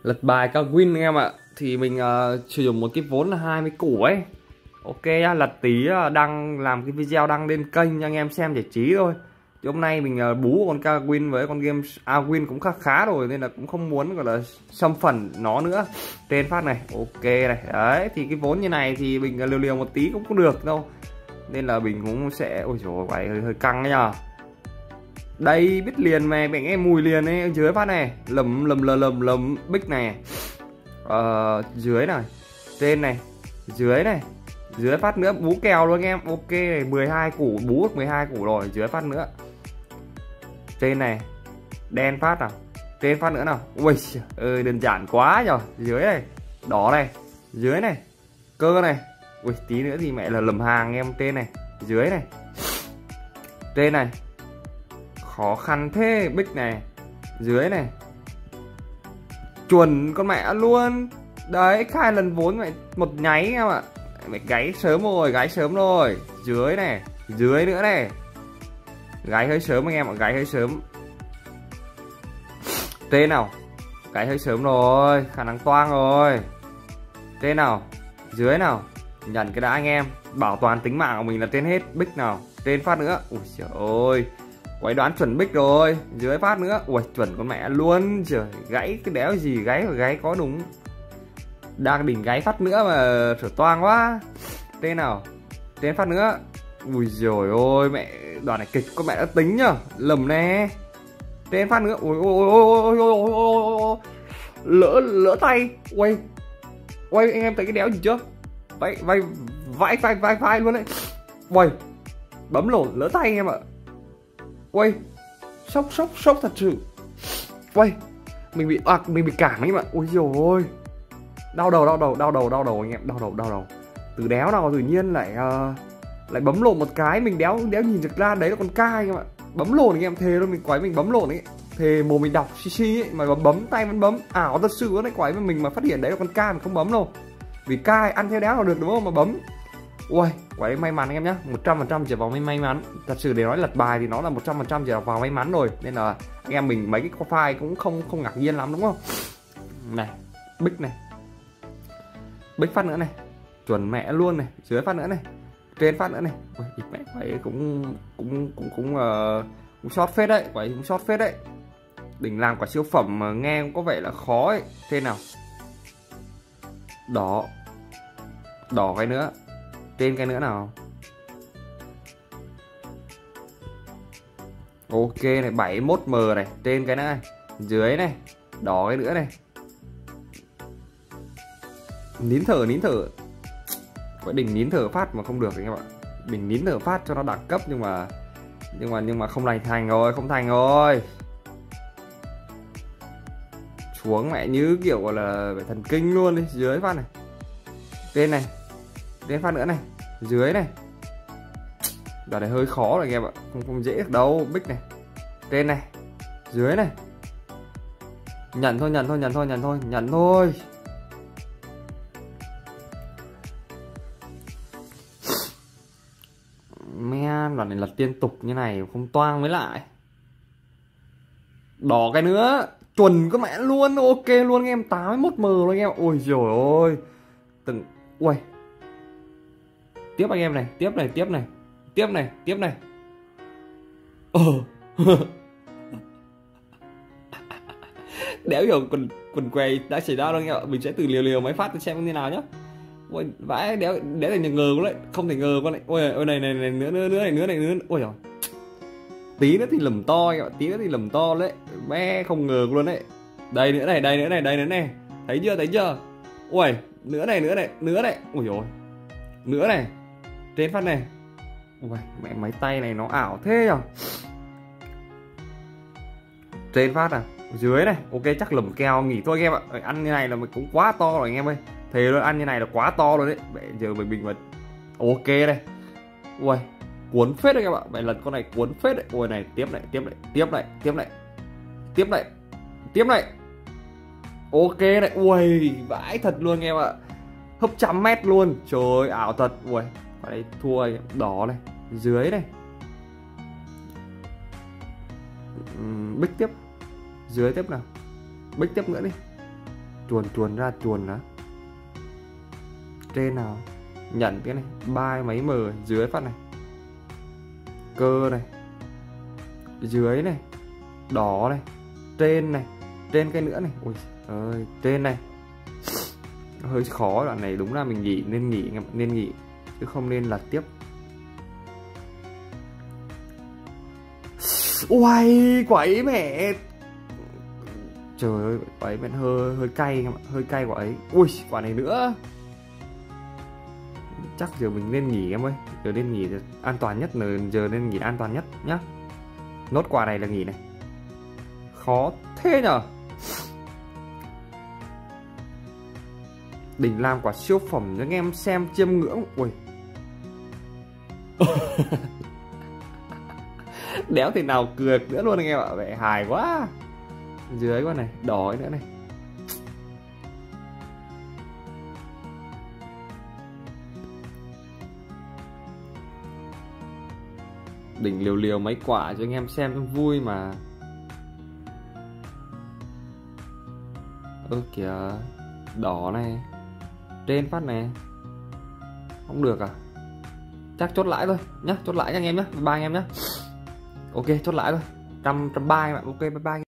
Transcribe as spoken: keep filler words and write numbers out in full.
Lật bài các win anh em ạ. Thì mình uh, sử dụng một cái vốn là hai mươi củ ấy. Ok á, lật tí uh, đăng làm cái video đăng lên kênh cho anh em xem giải trí thôi. Chứ hôm nay mình uh, bú con ca win với con game Awin cũng khá khá rồi, nên là cũng không muốn gọi là xâm phần nó nữa. Tên phát này, ok này. Đấy, thì cái vốn như này thì mình uh, liều liều một tí cũng không được đâu. Nên là mình cũng sẽ, ôi dồi ôi, hơi, hơi căng đấy nhờ. Đây biết liền mày, mẹ nghe mùi liền ấy, dưới phát này, lầm lầm lầm lầm lầm bích này. Ờ, dưới này, trên này, dưới này, dưới phát nữa, bú kèo luôn anh em. Ok này, mười hai củ, bú được mười hai củ rồi, dưới phát nữa. Trên này, đen phát nào, trên phát nữa nào. Ui ơi, đơn giản quá nhờ. Dưới này, đỏ này, dưới này, cơ này. Ui, tí nữa thì mẹ là lầm hàng em. Trên này, dưới này, trên này, khó khăn thế. Bích này, dưới này, chuẩn con mẹ luôn. Đấy, hai lần vốn mẹ một nháy em ạ. Mẹ gáy sớm rồi, gáy sớm rồi. Dưới này, dưới nữa này, gáy hơi sớm anh em ạ, gáy hơi sớm. Trên nào, gáy hơi sớm rồi, khả năng toang rồi. Trên nào, dưới nào, nhận cái đã anh em, bảo toàn tính mạng của mình là trên hết. Bích nào, trên phát nữa. Ui trời ơi, quái đoán chuẩn bích rồi. Dưới phát nữa, ui chuẩn con mẹ luôn. Trời, gãy cái đéo gì, gáy và gáy có đúng. Đang đỉnh gáy phát nữa mà trở toang quá. Tên nào, tên phát nữa. Ui rồi ôi mẹ, đoạn này kịch con mẹ đã tính nhá. Lầm nè. Tên phát nữa. Ui ôi ôi ôi ôi ôi, lỡ lỡ tay. Ui ui anh em thấy cái đéo gì chưa? Vai vai vai vai vai vai luôn đấy. Ui bấm lộn lỡ tay anh em ạ. Ui sốc sốc sốc thật sự. Ui mình bị à, mình bị cản anh em ạ. Ui dồi ôi, đau đầu đau đầu đau đầu đau đầu anh em, đau đầu đau đầu. Từ đéo nào tự nhiên lại uh, lại bấm lộn một cái, mình đéo đéo nhìn được ra đấy là con ca anh em ạ. Bấm lộn anh em, thề luôn, mình quái mình bấm lộn ấy, thề mồm mình đọc xì xì ấy, mà bấm, bấm tay vẫn bấm. Ảo thật sự luôn đấy, quái với mình mà phát hiện đấy là con ca mình không bấm đâu. Vì ca ăn theo đéo nào được đúng không mà bấm. Ui quái may mắn anh em nhá, một trăm phần trăm chỉ vào may may mắn. Thật sự để nói lật bài thì nó là một trăm phần trăm chỉ vào may mắn rồi, nên là anh em mình mấy cái file cũng không không ngạc nhiên lắm đúng không. Này bích này, bích phát nữa này, chuẩn mẹ luôn này. Dưới phát nữa này, trên phát nữa này. Ui, mẹ quái cũng cũng cũng cũng uh, cũng short phết đấy, quái cũng short phết đấy. Đỉnh làm quả siêu phẩm mà nghe cũng có vẻ là khó ấy. Trên nào, đỏ, đỏ cái nữa, trên cái nữa nào. Ok này, bảy mươi mốt M này, trên cái nữa này, dưới này, đỏ cái nữa này. Nín thở nín thở, có đỉnh nín thở phát mà không được anh em ạ. Đỉnh nín thở phát cho nó đẳng cấp nhưng mà nhưng mà nhưng mà không thành thành rồi, không thành rồi. Xuống mẹ như kiểu gọi là phải thần kinh luôn đi. Dưới phát này, trên này, trên phát nữa này, dưới này. Đoạn này hơi khó rồi anh em ạ, không không dễ được đâu. Bích này, trên này, dưới này. Nhận thôi nhận thôi nhận thôi nhận thôi nhận thôi. Man, đoạn này lật liên tục như này không toang mới lại. Đỏ cái nữa, chuẩn có mẹ luôn. Ok luôn anh em, tám mươi mốt M luôn anh em. Ôi dồi ôi, từng ui. Tiếp anh em này, tiếp này, tiếp này, tiếp này, tiếp này. Ờ đéo hiểu quần quần quay đã xảy ra đâu anh em ạ. Mình sẽ từ liều liều máy phát xem như nào nhá. Ôi vãi, đéo đéo thành ngờ con đấy, không thể ngờ con này. Ôi ôi này này này nữa nữa nữa này nữa này nữa. Ôi rồi, tí nữa thì lầm to anh ạ, tí nữa thì lầm to đấy. Mẹ không ngờ luôn đấy. Đây nữa này, đây nữa này, đây nữa này. Thấy chưa, thấy chưa? Ui nữa này, nữa này, nữa này. Ui rồi, nữa này, trên phát này. Ui mẹ, máy tay này nó ảo thế nhở. Trên phát à, dưới này. Ok chắc lầm kèo nghỉ thôi anh em ạ. Ăn như này là mình cũng quá to rồi anh em ơi, thề luôn, ăn như này là quá to rồi đấy. Mẹ giờ mình bình mà. Ok đây. Ui cuốn phết đấy các bạn, vậy lần con này cuốn phết đấy. Ui này, tiếp này, tiếp này, tiếp này, tiếp này, tiếp này, tiếp này. Ok này. Ui vãi thật luôn anh em ạ, hấp trăm mét luôn. Trời ơi ảo thật. Ui ở đây thua. Đỏ này, dưới này. Uhm, bích tiếp, dưới tiếp nào, bích tiếp nữa đi. chuồn chuồn ra chuồn đó. Trên nào nhận cái này ba mấy mờ dưới phát này, cơ này, dưới này, đỏ này, trên này, trên cái nữa này. Ui ơi, trên này hơi khó. Đoạn này đúng là mình nghỉ, nên nghỉ anh em, nên nghỉ chứ không nên là tiếp. Uầy, quả ấy mẹ. Trời ơi, quả ấy mẹ hơi hơi cay anh em ạ, hơi cay quả ấy. Ui, quả này nữa. Chắc giờ mình nên nghỉ em ơi, giờ nên nghỉ an toàn nhất, là giờ nên nghỉ an toàn nhất nhá. Nốt quả này là nghỉ này. Khó thế nhở. Đỉnh làm quả siêu phẩm cho anh em xem chiêm ngưỡng. Ui. Đéo thể nào cười nữa luôn anh em ạ, vẻ hài quá. Dưới con này, đỏ nữa này. Đỉnh liều liều mấy quả cho anh em xem cho vui mà. Ơ kìa, đỏ này, trên phát này. Không được à? Chắc chốt lãi thôi nhá, chốt lãi cho anh em nhá. Bye bye anh em nhá. Ok, chốt lãi thôi. Trăm trăm ba anh bạn. Ok, bye bye.